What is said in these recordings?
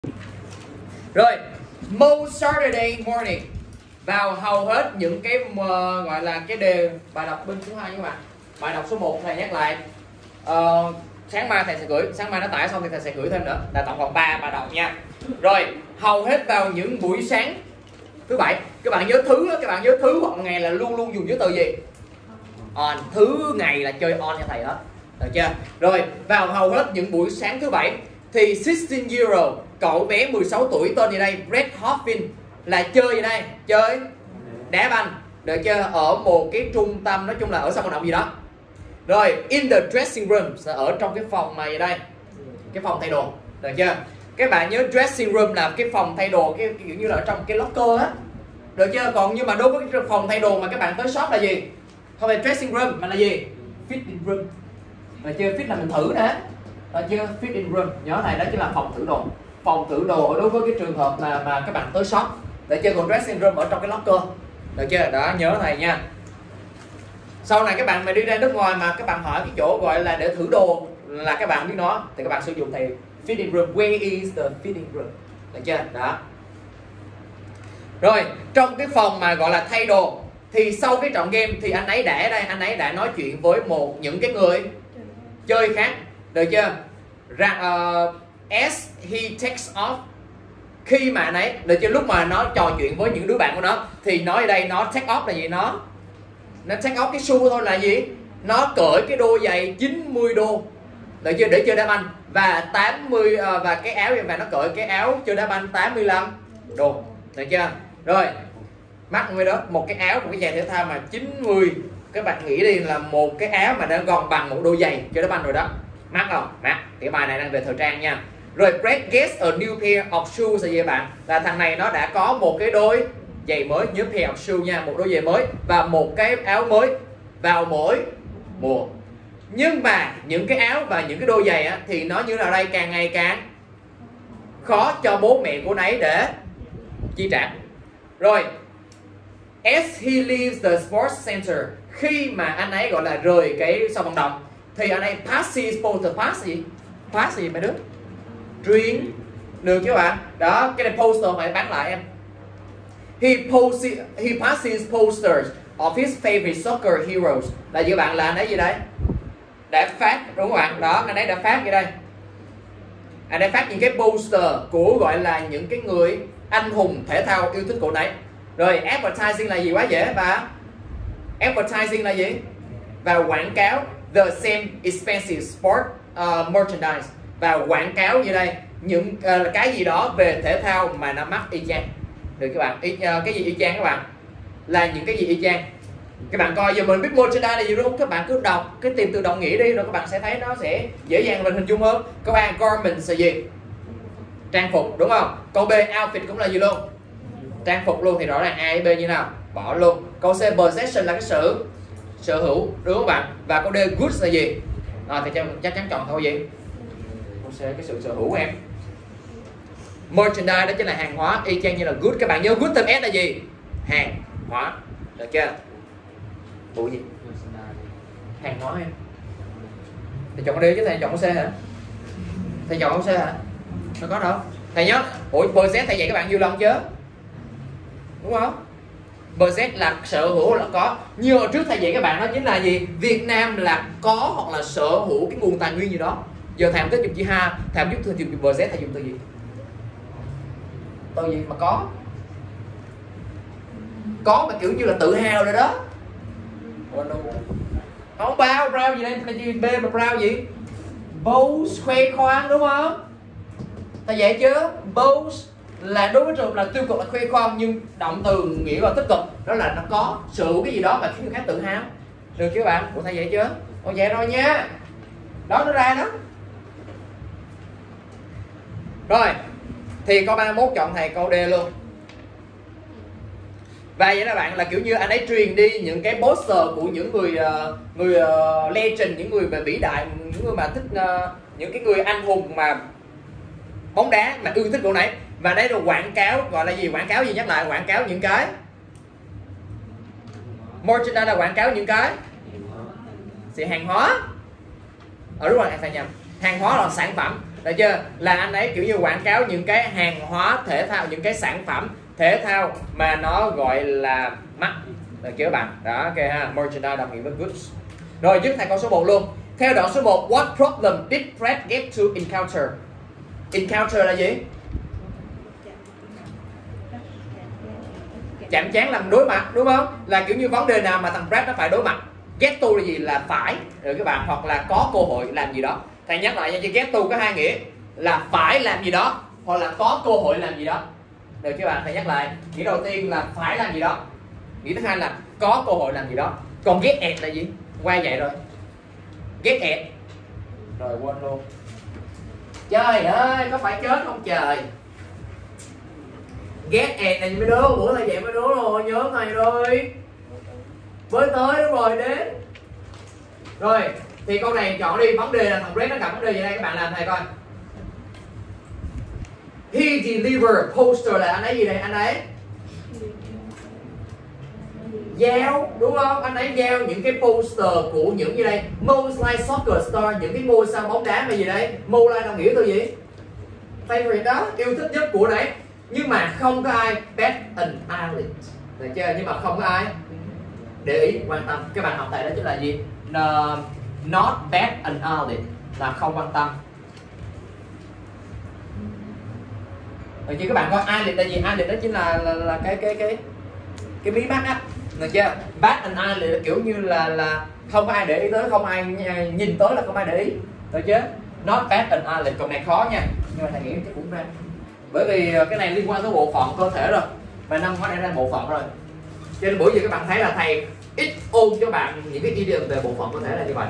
Rồi, most Saturday morning, vào hầu hết những cái gọi là cái đề bài đọc bên số 2 các bạn. Bài đọc số 1 thầy nhắc lại. Sáng mai thầy sẽ gửi, sáng mai nó tải xong thì thầy sẽ gửi thêm nữa. Là tổng cộng 3 bài đọc nha. Rồi, hầu hết vào những buổi sáng thứ bảy. Các bạn nhớ thứ hoặc ngày là luôn luôn dùng với từ gì? On. Thứ ngày là chơi on cho thầy hết. Được chưa? Rồi, vào hầu hết những buổi sáng thứ bảy thì 16-year-old, cậu bé 16 tuổi tên gì đây? Brett Hoffin là chơi gì đây? Chơi đá banh. Được chưa? Ở một cái trung tâm, nói chung là ở sân vận động gì đó. Rồi, in the dressing room, ở trong cái phòng mà gì đây? Cái phòng thay đồ. Được chưa? Các bạn nhớ dressing room là cái phòng thay đồ, cái kiểu như là ở trong cái locker á. Được chưa? Còn nhưng mà đối với cái phòng thay đồ mà các bạn tới shop là gì? Không phải dressing room mà là gì? Fitting room. Được chưa? Fit là mình thử nè. Được chưa? Fitting room. Nhớ này đó chính là phòng thử đồ. Phòng thử đồ đối với cái trường hợp mà các bạn tới shop. Được chưa? Còn dressing room ở trong cái locker. Được chưa? Đó, nhớ thầy nha. Sau này các bạn mà đi ra nước ngoài mà các bạn hỏi cái chỗ gọi là để thử đồ là các bạn biết nó thì các bạn sử dụng thì fitting room. Where is the fitting room? Được chưa? Đó. Rồi, trong cái phòng mà gọi là thay đồ thì sau cái trận game thì anh ấy đã nói chuyện với những cái người chơi khác. Được chưa? As he takes off, khi mà anh ấy, được chưa, lúc mà nó trò chuyện với những đứa bạn của nó thì nói ở đây nó take off là gì? Nó take off cái shoe thôi là gì? Nó cởi cái đôi giày 90 đô. Được chưa? Để chơi đá banh. Và 80 và cái áo, và nó cởi cái áo chơi đá banh 85 đô. Được chưa? Rồi, mắc mới đó, một cái áo, một cái giày thể thao mà 90, các bạn nghĩ đi là một cái áo mà nó gòn bằng một đôi giày chơi đá banh rồi đó. Mắc không? Mắc. Thì cái bài này đang về thời trang nha. Rồi, Brett gets a new pair of shoes là gì bạn? Là thằng này nó đã có một cái đôi giày mới, nhớ pair of shoes nha, một đôi giày mới và một cái áo mới vào mỗi mùa. Nhưng mà những cái áo và những cái đôi giày á, thì nó như là đây càng ngày càng khó cho bố mẹ của nấy để chi trả. Rồi, as he leaves the sports center, khi mà anh ấy gọi là rời cái sân vận động thì anh ấy passes poster. Pass gì mấy đứa? Drink. Được chứ bạn? Đó, cái này poster phải bán lại em. He passes posters of his favorite soccer heroes. Là gì bạn? Là anh ấy gì đấy? Đã phát, đúng không bạn? Đó, anh ấy đã phát gì đây? Anh ấy phát những cái poster của gọi là những cái người anh hùng thể thao yêu thích của nấy. Rồi, advertising là gì? Quá dễ. Và advertising là gì? Và quảng cáo the same expensive sport merchandise. Và quảng cáo như đây những cái gì đó về thể thao mà nó mắc y chang. Được các bạn? Cái gì y chang các bạn? Là những cái gì y chang? Các bạn coi giờ mình biết merchandise là gì đúng không? Các bạn cứ đọc cái tìm từ đồng nghĩa đi rồi các bạn sẽ thấy nó sẽ dễ dàng mình hình dung hơn. Câu A garment là gì? Trang phục, đúng không? Câu B outfit cũng là gì luôn? Trang phục luôn, thì rõ ràng A với B như nào? Bỏ luôn. Câu C possession là cái sở hữu, đúng không bạn? Và câu D goods là gì? Thì chắc chắn chọn câu gì? Câu C cái sự sở hữu em. Merchandise đó chính là hàng hóa, y chang như là good. Các bạn nhớ good thêm S là gì? Hàng hóa. Được chưa? Bộ gì? Hàng hóa em. Thầy chọn D chứ thầy chọn C hả? Thầy chọn C hả? Nó có đâu? Thầy nhớ, possess thầy dạy các bạn nhiều lần chứ? Đúng không? Possess là sở hữu là có. Như hồi trước thầy dạy các bạn đó chính là gì? Việt Nam là có hoặc là sở hữu cái nguồn tài nguyên gì đó. Giờ thầy không thích dùng chữ ha, thầy không thích dùng possess, thầy dùng từ gì? Từ gì mà có? Có mà kiểu như là tự hào rồi đó. Không, proud gì đây? Là gì? B mà proud gì? Boast, khoe khoang, đúng không? Thầy dạy chưa? Boast là đối với trường là tiêu cực là khoe khoang, nhưng động từ nghĩa là tích cực, đó là nó có sở hữu cái gì đó mà khiến người khác tự hào. Được chưa bạn? Ủa thầy dạy chưa? Ồ dạy rồi nha. Đó nó ra đó. Rồi, thì câu 31 chọn thầy câu D luôn. Và vậy đó bạn, là kiểu như anh ấy truyền đi những cái poster của những người legend, những người về vĩ đại, những người mà thích những cái người anh hùng mà bóng đá mà ưa thích cậu này. Và đây là quảng cáo, gọi là gì? Quảng cáo gì? Nhắc lại, quảng cáo những cái merchandise là quảng cáo những cái sự hàng hóa. Đúng rồi, thầy nhầm. Hàng hóa là sản phẩm. được chưa? Là anh ấy kiểu như quảng cáo những cái hàng hóa thể thao, những cái sản phẩm thể thao mà nó gọi là mắc, được chưa các bạn? Đó, ok ha, merchandise đồng nghĩa với goods. Rồi dứt thành câu số 1 luôn. Theo đoạn số 1, what problem did Fred get to encounter? Encounter là gì? Chạm trán làm đối mặt, đúng không? Là kiểu như vấn đề nào mà thằng Fred nó phải đối mặt. Get to là gì? Là phải, được các bạn, hoặc là có cơ hội làm gì đó. Thầy nhắc lại nha, chứ get to có hai nghĩa là phải làm gì đó hoặc là có cơ hội làm gì đó, được các bạn? Thầy nhắc lại, nghĩa đầu tiên là phải làm gì đó, nghĩa thứ hai là có cơ hội làm gì đó. Còn get at là gì? Qua vậy rồi, get at rồi quên luôn. Trời ơi, có phải chết không trời? Get at này mấy đứa, bữa thầy dạy mấy đứa rồi, nhớ thầy rồi. Mới tới đúng rồi, đến. Rồi, thì câu này chọn đi, vấn đề là thằng Red nó gặp vấn đề gì đây, các bạn làm thầy coi. He delivered poster là anh ấy gì đây? Anh ấy giao, đúng không? Anh ấy giao những cái poster của những gì đây? Most like soccer star, những cái ngôi sao bóng đá mà gì đây? Most like đồng nghĩa từ gì? Favorite đó, yêu thích nhất của đấy. Nhưng mà không có ai bet an eyelid, được chưa? Nhưng mà không có ai để ý, quan tâm. Các bạn học tại đó chính là gì? Not bet an eyelid là không quan tâm. Được chưa các bạn? Coi eyelid là gì? Eyelid đó chính là cái mí mắt á, được chưa? Bet an eyelid là kiểu như là không có ai để ý tới, không ai nhìn tới là không ai để ý, được chưa? Not bet an eyelid. Còn này khó nha, nhưng mà thầy nghĩ chắc cũng ra, bởi vì cái này liên quan tới bộ phận cơ thể rồi, và năm hóa đã ra bộ phận rồi, cho nên bữa giờ các bạn thấy là thầy ít ôn cho bạn những cái idiom về bộ phận cơ thể là như vậy.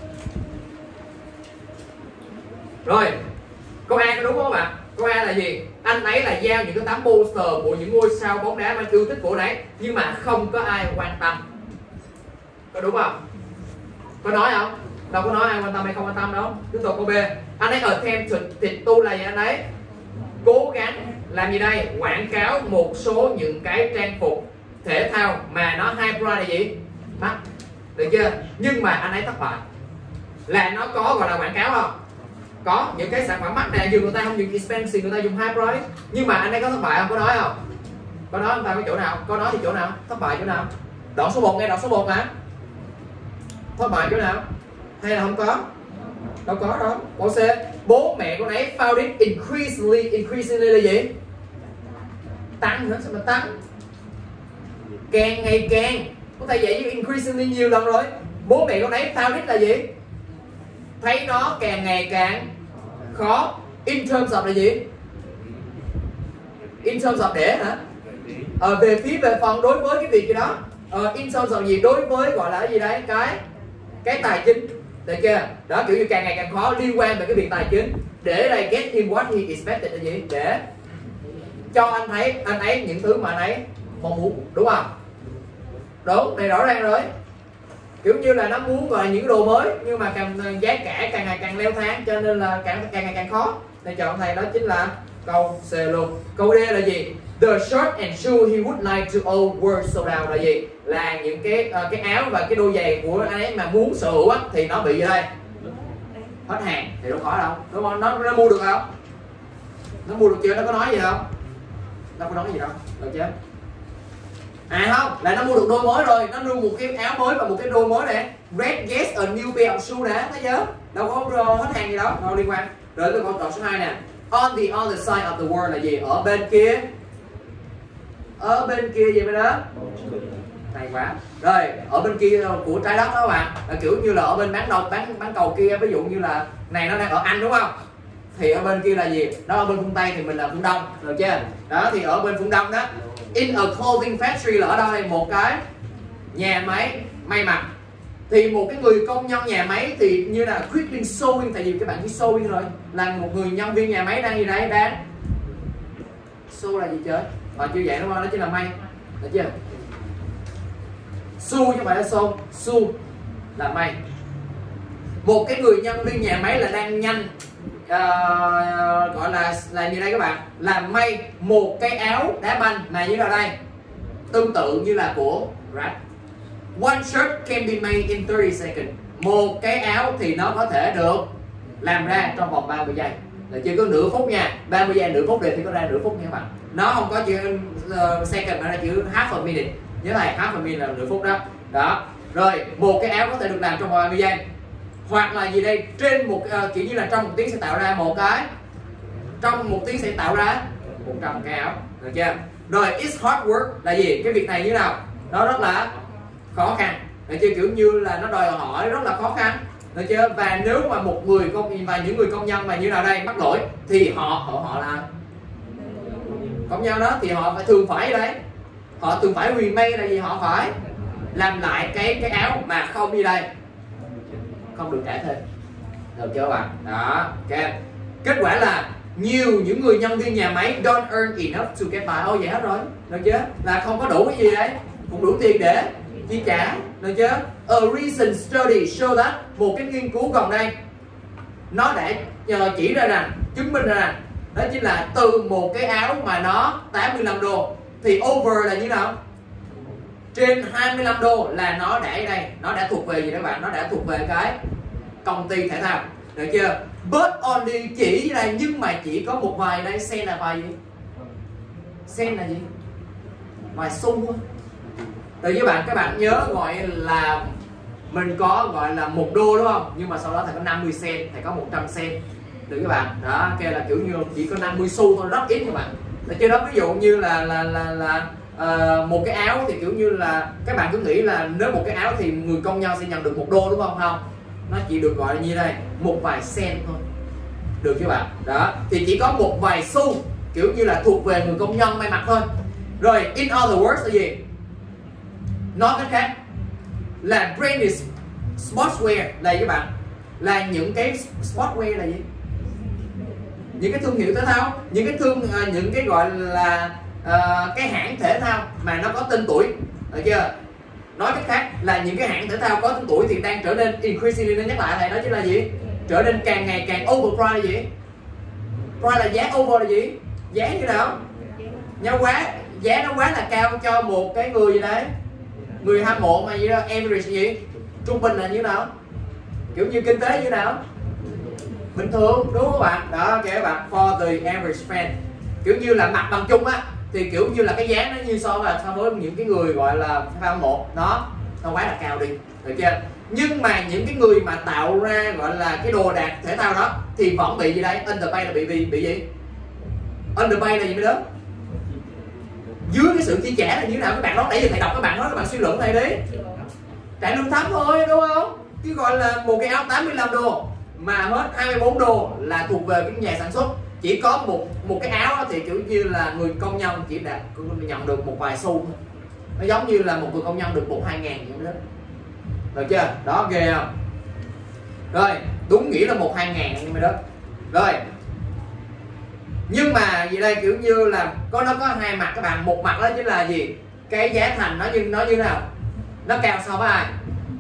Rồi câu A có đúng không các bạn? Câu A là gì? Anh ấy là giao những cái tấm poster của những ngôi sao bóng đá mà yêu thích của đấy, nhưng mà không có ai quan tâm. Có đúng không? Có nói không? Đâu có nói ai quan tâm hay không quan tâm đâu. Tiếp tục câu B, anh ấy attempt to là gì? Anh ấy cố gắng làm gì đây? Quảng cáo một số những cái trang phục thể thao mà nó high price là gì? Mắc, được chưa? Nhưng mà anh ấy thất bại. Là nó có gọi là quảng cáo không? Có những cái sản phẩm mắc này, dùng người ta không dùng expensive, người ta dùng high price. Nhưng mà anh ấy có thất bại không? Có nói không? Có nói người ta có chỗ nào? Có nói thì chỗ nào? Thất bại chỗ nào? Đoạn số 1 nghe, đoạn số 1 hả? Thất bại chỗ nào? Hay là không có? Đâu có đâu. Câu C, bố mẹ của ấy found it increasingly là gì? Tăng nữa, sao mà tăng? Càng ngày càng. Có thể dạy với increasingly nhiều lần rồi. Bố mẹ của ấy found it là gì? Thấy nó càng ngày càng khó. In terms of là gì? In terms of để hả? Về phía về phần đối với cái việc gì đó. In terms of gì? Đối với gọi là cái gì đấy? Cái tài chính, được chưa? Đó, kiểu như càng ngày càng khó, liên quan về cái việc tài chính. Để đây get him what he expected là gì? Để cho anh thấy, anh ấy những thứ mà anh ấy mong muốn, đúng không? Đúng, này rõ ràng rồi. Kiểu như là nó muốn gọi là những đồ mới, nhưng mà giá cả càng ngày càng leo thang, cho nên là càng ngày càng khó. Nên chọn thầy đó chính là câu C luôn. Câu D là gì? The shirt and shoe he would like to own were sold out là gì? Là những cái áo và cái đôi giày của anh ấy mà muốn sở hữu á, thì nó bị gì đây? Hết hàng. Thì đâu có đâu, đúng không? Nó mua được không? Nó mua được chưa? Nó có nói gì không? Đâu có nói gì đâu, được chưa? À không, là nó mua được đôi mới rồi, nó mua một cái áo mới và một cái đôi mới này. Red gets a new pair of shoes đã, thấy chưa? Đâu có hết hàng gì đâu, đâu liên quan. Rồi tôi câu số 2 nè. On the other side of the world là gì? Ở bên kia. Ở bên kia gì vậy đó? Hay quá. Rồi, ở bên kia của trái đất đó các bạn, là kiểu như là ở bên bán cầu kia, ví dụ như là này nó đang ở Anh đúng không? Thì ở bên kia là gì? Nó ở bên phương Tây thì mình là phương Đông, được chưa? Đó, thì ở bên phương Đông đó. In a clothing factory là ở đâu đây? Một cái nhà máy may mặc. Thì một cái người công nhân nhà máy thì như là quickly sewing, tại vì các bạn biết sewing rồi, là một người nhân viên nhà máy đang gì đấy, đang sew là gì chơi? Chưa vậy đúng không? Đó chính là may, được chưa? Sew chứ không phải là sew là may. Một cái người nhân viên nhà máy là đang nhanh gọi là như đây các bạn, làm may một cái áo đá banh mà như là đây, tương tự như là của Brad. One shirt can be made in 30 seconds. Một cái áo thì nó có thể được làm ra trong vòng 30 giây, là chưa có nửa phút nha, 30 giây nửa phút đề thì có ra nửa phúc nha các bạn. Nó không có chữ second mà là chữ half a minute, nhớ này, half a minute là nửa phút đó. Đó. Rồi một cái áo có thể được làm trong vòng 30 giây, hoặc là gì đây, trên một kiểu như là trong 1 tiếng sẽ tạo ra một cái, trong 1 tiếng sẽ tạo ra 100 cái áo, được chưa? Rồi it's hard work là gì? Cái việc này như nào? Nó rất là khó khăn, được chưa? Kiểu như là nó đòi hỏi rất là khó khăn, được chưa? Và nếu mà một người và những người công nhân mà như nào đây mắc lỗi thì họ là công nhân đó, thì họ thường phải đấy, họ thường phải remake là gì? Họ phải làm lại cái áo mà không đi đây, không được trả thêm, được chưa các bạn? Đó, ok. Kết quả là nhiều những người nhân viên nhà máy don't earn enough to get by. Vậy hết rồi, được chưa? Là không có đủ cái gì đấy, cũng đủ tiền để chi trả, được chưa? A recent study show that, một cái nghiên cứu gần đây nó đã chỉ ra rằng, chứng minh ra rằng đó chính là từ một cái áo mà nó 85 đô thì over là như nào? Trên 25 đô là nó đã ở đây, nó đã thuộc về gì các bạn? Nó đã thuộc về cái công ty thể thao, được chưa? But only chỉ là, nhưng mà chỉ có một vài đây, sen là vài gì? Sen là gì? Vài xu thôi. Từ với bạn, các bạn nhớ gọi là mình có gọi là 1 đô đúng không? Nhưng mà sau đó thầy có 50 sen, thầy có 100 sen. Được các bạn. Đó, kia là kiểu như chỉ có 50 xu thôi, rất ít các bạn. Được chưa? Đó, ví dụ như là một cái áo thì kiểu như là các bạn cứ nghĩ là nếu một cái áo thì người công nhân sẽ nhận được 1 đô đúng không? Không. Nó chỉ được gọi là như đây, một vài sen thôi. Được chưa bạn? Đó, thì chỉ có một vài xu kiểu như là thuộc về người công nhân may mặc thôi. Rồi, in other words là gì? Nói cách khác là branded sportswear là gì các bạn? Là những cái sportswear là gì? Những cái thương hiệu thể thao, những cái gọi là cái hãng thể thao mà nó có tên tuổi, được chưa? Nói cách khác là những cái hãng thể thao có tên tuổi thì đang trở nên increasingly, nên nhắc lại này, đó chính là gì? Trở nên càng ngày càng overpriced là gì? Price là giá, over là gì? Giá như nào? Giá nó quá là cao cho một cái người gì đấy, người hâm mộ mà gì đó, average gì? Trung bình là như nào? Kiểu như kinh tế như nào? Bình thường, đúng không bạn? Đó, các bạn, for the average fan, kiểu như là mặt bằng chung á, thì kiểu như là cái giá nó như so với những cái người gọi là fan hâm mộ nó quá là cao đi, được chưa? Nhưng mà những cái người mà tạo ra gọi là cái đồ đạc thể thao đó thì vẫn bị gì đây? Underpay là bị gì? Underpay là gì mới lớn? Dưới cái sự chi trả là như thế nào các bạn? Đó nãy giờ thầy đọc các bạn nói, các bạn suy luận thầy đi. Trả lương thấp thôi đúng không? Chứ gọi là một cái áo 85 đô mà hết 24 đô là thuộc về cái nhà sản xuất. Chỉ có một cái áo thì kiểu như là người công nhân chỉ nhận được một vài xu thôi. Nó giống như là một người công nhân được 1-2 ngàn vậy đó. Được chưa? Đó, ghê không? Rồi, đúng nghĩa là 1-2 ngàn nhưng mà đó. Rồi. Nhưng mà gì đây, kiểu như là nó có hai mặt các bạn. Một mặt đó chính là gì? Cái giá thành nó như thế nào? Nó cao so với ai?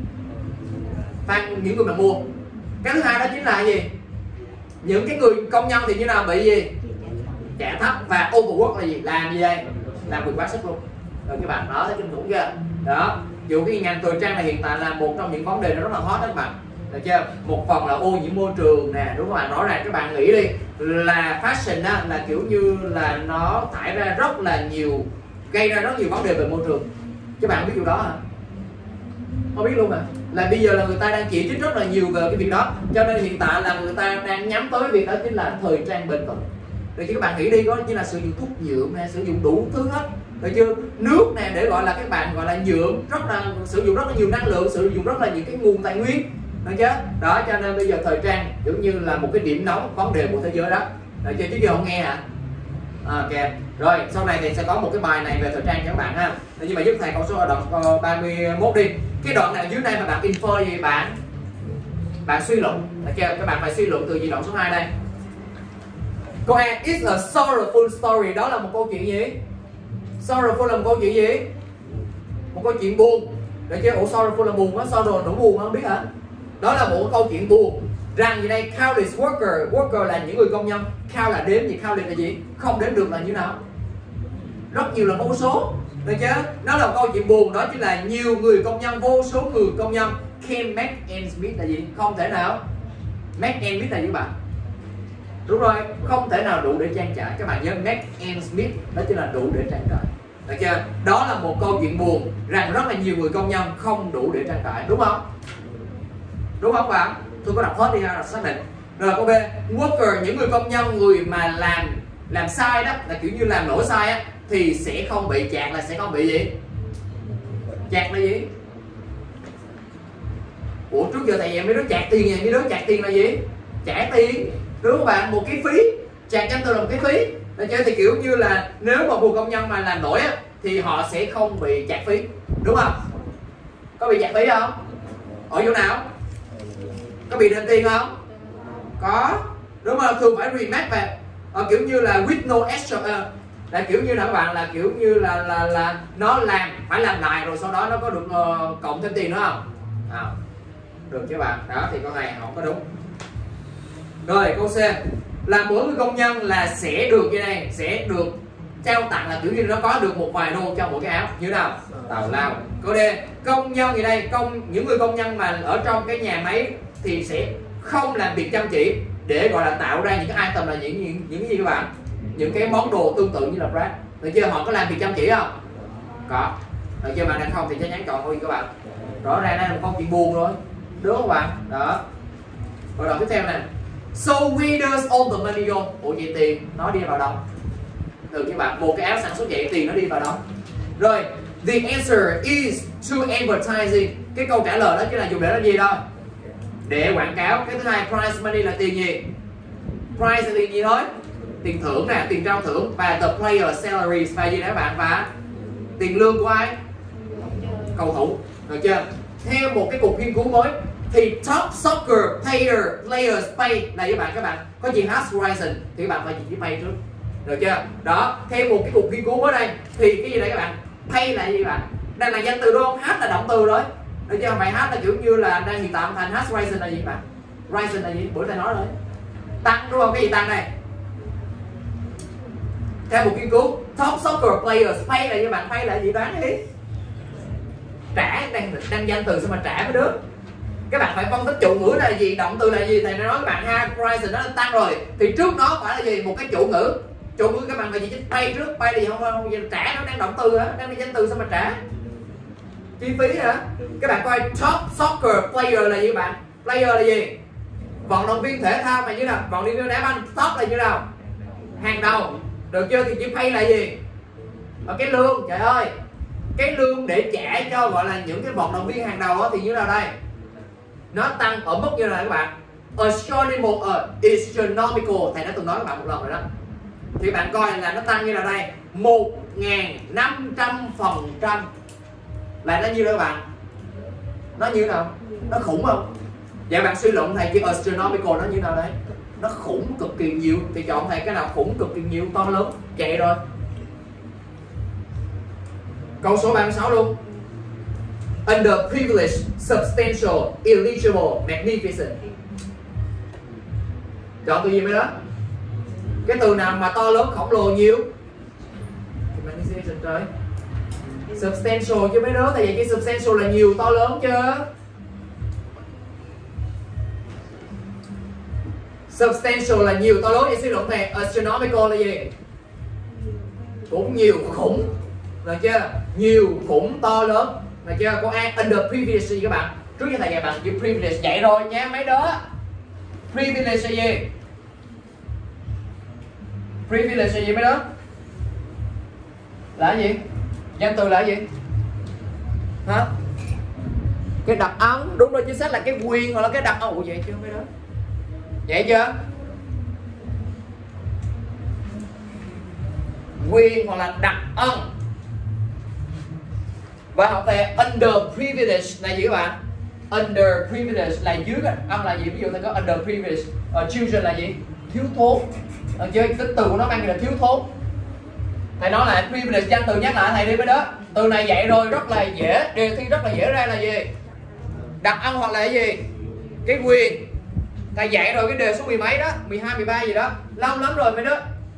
Những người mà mua. Cái thứ hai đó chính là gì? Những cái người công nhân thì như nào bị gì? Trả thấp. Và overwork là gì? Làm gì đây? Làm việc quá sức luôn. Rồi các bạn, đó thấy kinh khủng chưa? Đó, dù cái ngành thời trang này hiện tại là một trong những vấn đề nó rất là hot đó các bạn, được chưa? Một phần là ô nhiễm môi trường nè, đúng không các bạn? Rõ ràng các bạn nghĩ đi, là fashion á, là kiểu như là nó thải ra rất là nhiều, gây ra rất nhiều vấn đề về môi trường. Các bạn biết điều đó hả? Không biết luôn à? Là bây giờ là người ta đang chỉ trích rất là nhiều về cái việc đó, cho nên hiện tại là người ta đang nhắm tới việc đó chính là thời trang bền vững. Được chứ các bạn nghĩ đi, có như là sử dụng thuốc nhuộm nè, sử dụng đủ thứ hết, được chưa? Nước nè, để gọi là các bạn gọi là nhuộm, sử dụng rất là nhiều năng lượng, sử dụng rất là nhiều cái nguồn tài nguyên, được chưa? Đó, cho nên bây giờ thời trang giống như là một cái điểm nóng vấn đề của thế giới đó, được chưa? Chứ giờ không nghe hả? Ok, rồi sau này thì sẽ có một cái bài này về thời trang cho các bạn ha. Nhưng mà giúp thầy câu số đoạn 31 đi. Cái đoạn nào dưới đây mà bạn infer gì bạn suy luận, được chưa? Các bạn phải suy luận từ gì đoạn số 2 đây. Câu A, it's a sorrowful story, đó là một câu chuyện gì? Sorrowful là một câu chuyện gì? Một câu chuyện buồn, được chưa? Ủa sorrowful là buồn á, sorrow đủ buồn không biết hả? Đó là một câu chuyện buồn. Rằng gì đây? Countless worker là những người công nhân. Count là đếm, gì countless là gì? Không đếm được là như nào? Rất nhiều là vô số, được chưa? Nó là một câu chuyện buồn, đó chính là nhiều người công nhân, vô số người công nhân can't make ends meet là gì? Không thể nào make ends meet là gì bạn? Đúng rồi, không thể nào đủ để trang trải. Các bạn nhớ make ends meet, đó chính là đủ để trang trải. Được chưa? Đó là một câu chuyện buồn rằng rất là nhiều người công nhân không đủ để trang trải, đúng không? Đúng không bạn? Tôi có đọc hết đi ra là xác định. Rồi câu B, worker, những người công nhân, người mà làm sai đó, là kiểu như làm lỗi sai á, thì sẽ không bị chạc, là sẽ không bị gì? Chạc là gì? Ủa trước giờ thầy em mấy đứa chạc tiền nha, mấy đứa chạc tiền là gì? Trả tiền, đúng không bạn? Một cái phí, chạc danh từ là một cái phí. Được chưa? Thì kiểu như là nếu mà một công nhân mà làm lỗi á, thì họ sẽ không bị chạc phí, đúng không? Có bị chạc phí không? Ở chỗ nào? Có bị đền tiền không? Có. Đúng không? Thường phải rematch về kiểu như là with no extra là kiểu như là các bạn, là kiểu như là nó phải làm lại rồi sau đó nó có được cộng thêm tiền nữa không? Được chứ bạn? Đó thì con này không có đúng. Rồi câu C là mỗi người công nhân là sẽ được như này, sẽ được trao tặng, là kiểu như nó có được một vài đô cho mỗi cái áo, như nào? Tào lao. Câu D, công nhân gì đây? Những người công nhân mà ở trong cái nhà máy thì sẽ không làm việc chăm chỉ để gọi là tạo ra những cái item, là những cái gì các bạn? Những cái món đồ tương tự như là bread. Được chưa? Họ có làm việc chăm chỉ không? Có. Được chưa bạn? Không thì chắc chắn chọn thôi các bạn. Rõ ràng đây là một câu chuyện buồn rồi, đúng không bạn? Đó. Rồi đọc tiếp theo nè. So we does all the money go. Ủa vậy tiền nó đi vào đâu? Được các bạn, một cái áo sản xuất vậy tiền nó đi vào đâu? Rồi, the answer is to advertising. Cái câu trả lời đó chính là dùng để làm gì thôi? Để quảng cáo. Cái thứ hai, prize money là tiền gì? Prize là tiền gì thôi? Tiền thưởng nè, tiền trao thưởng. Và the player salaries và gì đó các bạn? Và tiền lương của ai? Cầu thủ. Được chưa? Theo một cái cuộc nghiên cứu mới thì top soccer players pay là với bạn, các bạn có gì has horizon thì các bạn phải chỉ pay trước. Được chưa? Đó, theo một cái cuộc nghiên cứu mới đây thì cái gì đây các bạn? Pay là gì các bạn? Đang là danh từ đúng không? Has là động từ rồi. Được chưa? Bài has là kiểu như là đang hiện tại thành has horizon là gì các bạn? Horizon là gì? Bữa ta nói rồi. Tăng đúng không? Cái gì tăng đây? Theo một nghiên cứu top soccer players pay là gì bạn? Pay là gì, đoán đi. Trả, đang danh từ sao mà trả với đứa. Các bạn phải phân tích chủ ngữ là gì, động từ là gì. Thầy nói các bạn ha, horizon nó tăng rồi thì trước nó phải là gì? Một cái chủ ngữ. Chủ ngữ các bạn phải chỉ pay trước, pay là gì? Không trả, nó đang động từ hả? Đang đi danh từ sao mà trả? Chi phí hả? Các bạn coi top soccer player là gì các bạn? Player là gì? Vận động viên thể thao mà như nào? Vận động viên đá banh. Top là như nào? Hàng đầu. Được chưa? Thì chữ pay là gì? Cái lương. Trời ơi, cái lương để trả cho gọi là những cái vận động viên hàng đầu đó thì như nào đây? Nó tăng ở mức như là các bạn astronomical, thầy đã từng nói các bạn một lần rồi đó. Thì bạn coi là nó tăng như là đây 1.500%. Là nó như đó các bạn? Nó như nào? Nó khủng không? Vậy bạn suy luận thầy chữ astronomical nó như nào đấy? Nó khủng cực kỳ nhiều. Thì chọn thầy cái nào khủng cực kỳ nhiều, to lớn, chạy rồi. Câu số 36 luôn. Underprivileged, substantial, eligible, magnificent. Chọn từ gì mới đó? Cái từ nào mà to lớn, khổng lồ, nhiều? Magnificent trời. Substantial chứ mấy đứa, tại vì cái substantial là nhiều, to lớn chứ. Substantial là nhiều, to lớn. Vậy suy luận thầy astronomical là gì? Cũng nhiều, khủng. Được chưa? Nhiều, khủng, to lớn. Được chưa? Câu A, underprivileged gì các bạn? Trước cho thầy dạy bạn chữ privilege dạy rồi nha mấy đứa. Privilege là gì? Privilege là gì mấy đứa? Là gì? Danh từ là gì? Hả? Cái đặc ân. Đúng rồi, chính xác là cái quyền hoặc là cái đặc ân. Ủa vậy chưa mấy đứa? Vậy chưa? Quyền hoặc là đặc ân. Và học về underprivileged là gì các bạn? Underprivileged là dưới cái ân là gì? Ví dụ thầy có underprivileged children là gì? Thiếu thốn. Được chưa? Cái từ của nó mang là thiếu thốn. Thầy nói là privilege, danh từ nhắc lại thầy đi với đó. Từ này dạy rồi rất là dễ, đề thi rất là dễ ra là gì? Đặc ân hoặc là cái gì? Cái quyền. Thầy dạy rồi cái đề số 10 mấy đó, 12, 13 gì đó. Lâu lắm rồi mấy đứa.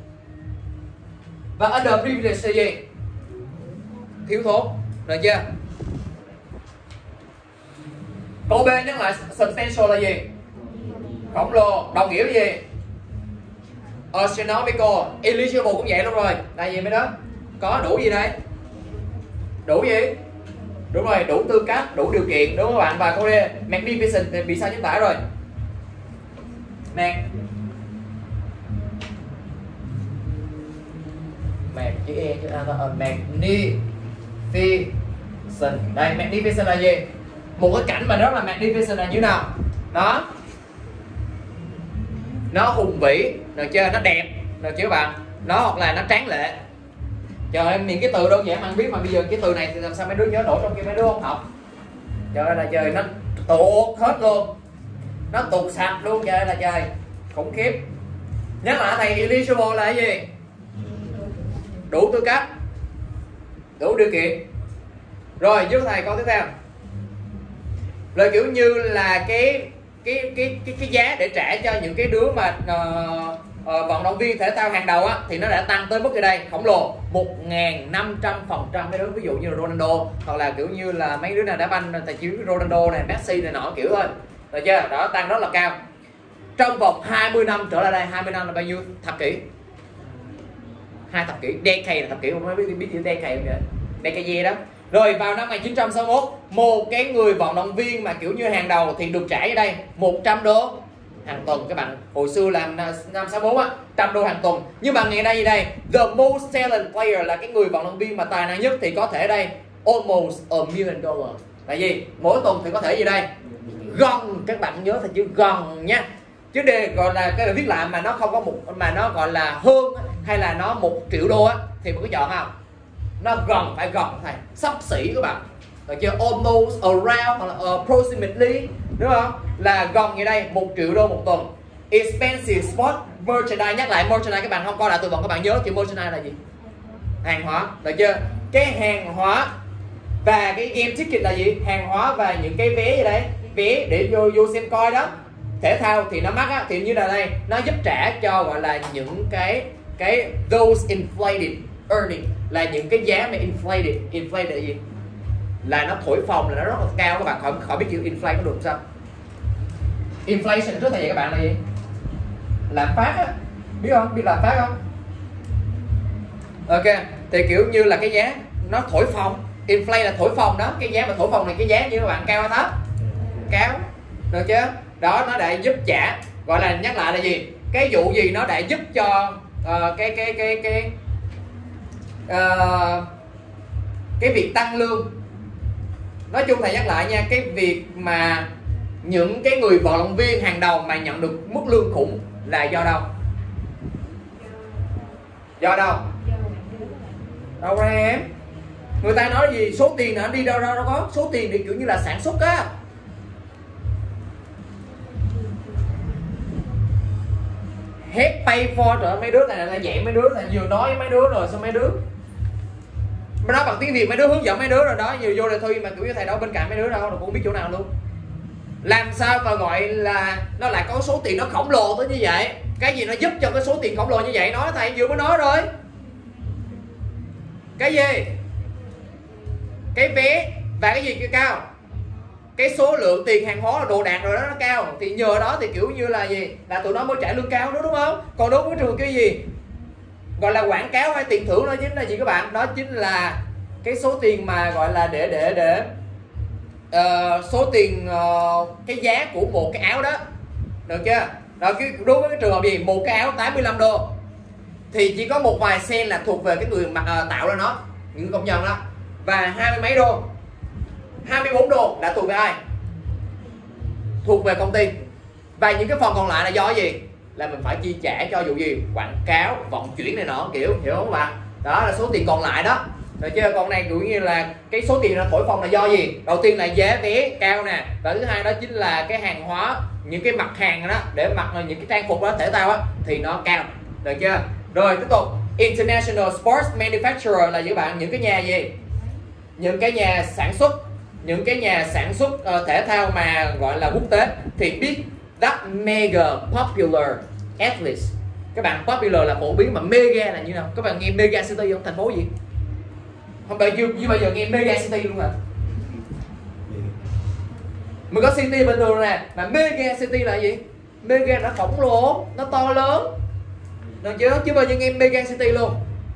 Và underprivileged là gì? Thiếu thốn. Được chưa? Câu B nhắc lại substantial là gì? Khổng lồ. Đồng nghĩa với gì? astronomical, eligible cũng vậy luôn rồi. Là gì mấy đó? Có đủ gì đây? Đủ gì? Đúng rồi, đủ tư cách, đủ điều kiện, đúng không các bạn? Và câu D magnificent thì bị sao chính tả rồi? Chữ E chữ A là magnificent. Đây, magnificent là gì? Một cái cảnh mà rất là magnificent là như thế nào? Nó hùng vĩ, được chưa? Nó đẹp, được chưa các bạn? Nó hoặc là nó tráng lệ. Trời ơi, những cái từ đơn giản mà không biết mà bây giờ cái từ này thì làm sao mấy đứa nhớ nổi trong khi mấy đứa không học. Trời ơi là trời, nó tuột hết luôn. Nó tuột sạch luôn, trời ơi là trời. Khủng khiếp. Nhắc lại thầy, eligible là cái gì? Đủ tư cách, đủ điều kiện. Rồi giúp thầy câu tiếp theo. Rồi kiểu như là cái giá để trả cho những cái đứa mà vận động viên thể thao hàng đầu á, thì nó đã tăng tới mức ở đây khổng lồ 1.500%. Mấy đứa ví dụ như là Ronaldo, hoặc là kiểu như là mấy đứa nào đá banh tài chính Ronaldo này, Messi này nọ kiểu thôi, được chưa? Đó, tăng rất là cao trong vòng 20 năm trở lại đây. 20 năm là bao nhiêu thập kỷ? 2 thập kỷ. Decade là thập kỷ, không biết chữ decade không vậy? Decade đó. Rồi vào năm 1961, một cái người vận động viên mà kiểu như hàng đầu thì được trả ở đây 100 đô hàng tuần. Các bạn hồi xưa làm năm 61 á, 100 đô hàng tuần. Nhưng mà ngày nay gì đây? The most talent player là cái người vận động viên mà tài năng nhất thì có thể đây almost $1 million. Là gì? Mỗi tuần thì có thể gì đây? Gần, các bạn nhớ phải chữ gần nha. Chứ để gọi là cái viết lại mà nó không có một mà nó gọi là hơn hay là nó 1 triệu đô á thì mình có chọn không? Nó gần, phải gần thầy, xấp xỉ các bạn, được chưa? Almost, around hoặc là approximately, đúng không? Là gần như đây 1 triệu đô một tuần. Expensive sport merchandise. Nhắc lại merchandise, các bạn không coi lại từ vựng, các bạn nhớ chữ merchandise là gì? Hàng hóa, được chưa? Cái hàng hóa và cái game ticket là gì? Hàng hóa và những cái vé gì đây? Vé để vô xem coi đó. Thể thao thì nó mắc á, thì như là đây nó giúp trả cho gọi là những cái those inflated earning, là những cái giá mà inflated là gì? Là nó thổi phồng, là nó rất là cao. Các bạn khỏi biết chữ inflate có được sao? Inflation trước thầy dạy các bạn là gì? Lạm phát á, biết không? Biết lạm phát không? Ok, thì kiểu như là cái giá nó thổi phồng. Inflate là thổi phồng đó, cái giá mà thổi phồng này cái giá như các bạn cao hay thấp? Cao, được chưa? Đó, nó đã giúp trả, gọi là nhắc lại là gì? Cái vụ gì nó đã giúp cho cái việc tăng lương. Nói chung thầy nhắc lại nha, cái việc mà những cái người vận động viên hàng đầu mà nhận được mức lương khủng là do đâu? Do đâu? Đâu ra em? Người ta nói gì số tiền nó đi đâu có số tiền thì kiểu như là sản xuất á. Hết pay for, trời ơi, mấy đứa này là dạy mấy đứa là vừa nói với mấy đứa rồi sao mấy đứa mà nói bằng tiếng Việt, mấy đứa hướng dẫn mấy đứa rồi đó, vừa vô đề thi mà kiểu như thầy đâu bên cạnh mấy đứa đâu, cũng không biết chỗ nào luôn. Làm sao mà gọi là nó lại có số tiền nó khổng lồ tới như vậy? Cái gì nó giúp cho cái số tiền khổng lồ như vậy? Nói thầy vừa mới nói rồi. Cái gì? Cái vé và cái gì kia cao? Cái số lượng tiền hàng hóa là đồ đạc rồi đó nó cao, thì nhờ đó thì kiểu như là gì? Là tụi nó mới trả lương cao đó, đúng không? Còn đối với trường cái gì gọi là quảng cáo hay tiền thưởng, đó chính là gì các bạn? Đó chính là cái số tiền mà gọi là để số tiền cái giá của một cái áo đó, được chưa? Rồi đối với cái trường hợp gì? Một cái áo 85 đô thì chỉ có một vài sen là thuộc về cái người mặc tạo ra nó, những công nhân đó, và 20 mấy đô, 24 đô đã thuộc về ai? Thuộc về công ty. Và những cái phần còn lại là do gì? Là mình phải chi trả cho vụ gì? Quảng cáo, vận chuyển này nọ kiểu, hiểu không bạn? Đó là số tiền còn lại đó, được chưa? Còn này kiểu như là cái số tiền nó thổi phồng là do gì? Đầu tiên là giá vé cao nè, và thứ hai đó chính là cái hàng hóa, những cái mặt hàng đó để mặc những cái trang phục đó thể thao á thì nó cao, được chưa? Rồi tiếp tục, international sports manufacturer là các bạn, những cái nhà gì? Những cái nhà sản xuất, những cái nhà sản xuất thể thao mà gọi là quốc tế thì biết that mega popular athletes. Các bạn, popular là phổ biến mà mega là như nào? Các bạn nghe mega city không? Thành phố gì? Không bao nhiêu như bây giờ nghe mega city luôn à? Mình có city bình thường nè, mà mega city là gì? Mega nó khổng lồ, nó to lớn. được chưa? Chứ bao nhiêu em Mega City luôn.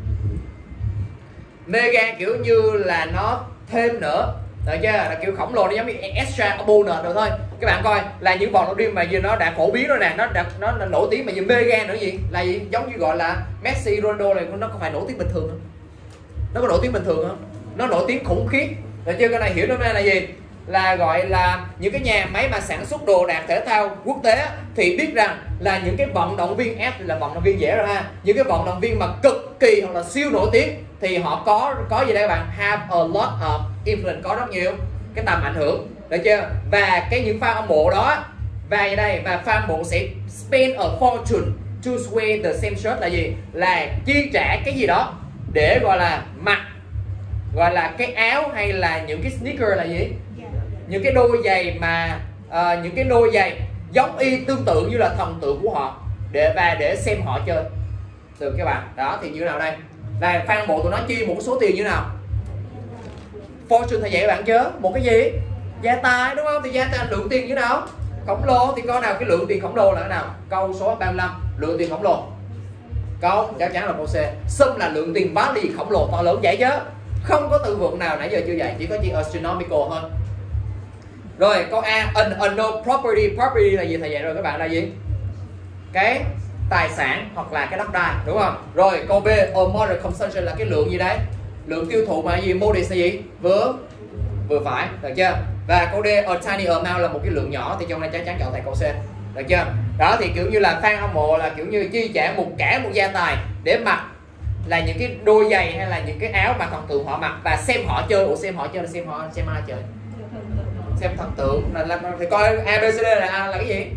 Mega kiểu như là nó thêm nữa, được chưa? Là kiểu khổng lồ, nó giống như extra bonus rồi thôi. Các bạn coi là những vòng đầu tiên mà giờ nó đã phổ biến rồi nè, nó nổi tiếng mà giờ Mega nữa gì? Là gì? Giống như gọi là Messi, Ronaldo này, nó có phải nổi tiếng bình thường không? Nó có nổi tiếng bình thường không? Nó nổi tiếng khủng khiếp. Được chưa? Cái này hiểu nó là gì? Là gọi là những cái nhà máy mà sản xuất đồ đạc thể thao quốc tế thì biết rằng là những cái vận động viên F là vận động viên dễ rồi ha, những cái vận động viên mà cực kỳ hoặc là siêu nổi tiếng thì họ có gì đây các bạn? Have a lot of influence, có rất nhiều cái tầm ảnh hưởng, được chưa? Và cái những fan hâm mộ đó và đây và fan hâm mộ sẽ spend a fortune to wear the same shirt là gì? Là chi trả cái gì đó để gọi là mặc, gọi là cái áo hay là những cái sneaker là gì? Những cái đôi giày mà những cái đôi giày giống y tương tự như là thần tượng của họ để xem họ chơi. Được các bạn. Đó thì như nào đây? Là fan bộ tụi nó chi một số tiền như nào? Fortune thì vậy các bạn chớ. Một cái gì? Gia tài đúng không? Thì gia tài lượng tiền như nào? Khổng lồ. Thì coi nào cái lượng tiền khổng lồ là cái nào? Câu số 35. Lượng tiền khổng lồ. Câu chắc chắn là câu C. Sum là lượng tiền value khổng lồ to lớn vậy chứ. Không có từ vựng nào nãy giờ chưa vậy, chỉ có chữ astronomical thôi. Rồi câu A, an unknown property. Property là gì thầy dạy rồi các bạn, là gì? Cái tài sản hoặc là cái đất đai, đúng không? Rồi câu B, a moderate consumption là cái lượng gì đấy? Lượng tiêu thụ mà gì? Modest là gì? Vừa phải, được chưa? Và câu D, a tiny amount là một cái lượng nhỏ, thì trong này chắc chắn chọn tại câu C, được chưa? Đó thì kiểu như là fan hâm mộ là kiểu như chi trả cả một gia tài để mặc là những cái đôi giày hay là những cái áo mà thần tượng họ mặc và xem họ chơi. Ủa xem họ chơi là xem ai chơi? Xem thần tượng là thì coi ABCD là cái gì?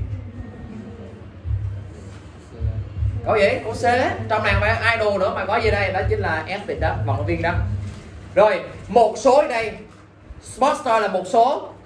Có gì? Có C. Trong này mà idol nữa mà có gì đây? Đó chính là athlete đó, vận động viên đó. Rồi một số ở đây Sport Star là một